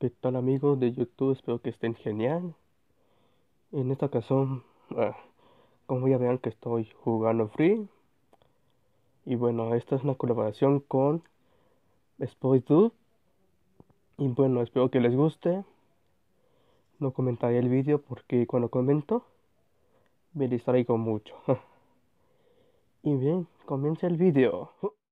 ¿Qué tal amigos de YouTube? Espero que estén genial. En esta ocasión, como ya vean que estoy jugando Free. Y bueno, esta es una colaboración con SpoiTube. Y bueno, espero que les guste. No comentaré el vídeo porque cuando comento me distraigo mucho. Y bien, comienza el vídeo.